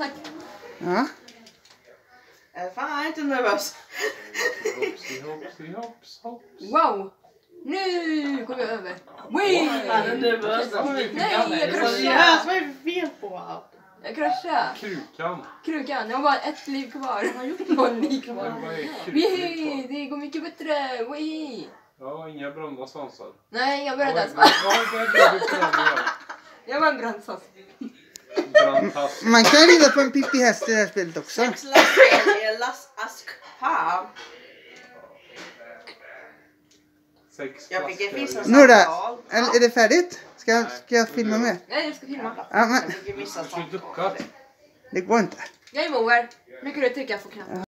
Tack. Ja. Fan, jag är inte nervös. Hopps. Wow. Nu går vi över. Wee! Han är nervös. Nej, jag kraschade. Yes, vad är det fel på? Jag kraschade. Krukan. Jag har bara ett liv kvar. Jag har gjort 0 liv kvar. Wee! Det går mycket bättre. Wee! Ja, inga brända svansar. Nej, jag började ens. Jag var en brandsats. Man kan rida på en pippihäst i det här spelet också. 6 lass askpam. Jag fick en vissa Nora, är det färdigt? Ska jag filma med? Nej, jag ska filma. Ja, men Jag fick vissa samtal. det går inte. Jag är moger. Nu kan du trycka på knappen.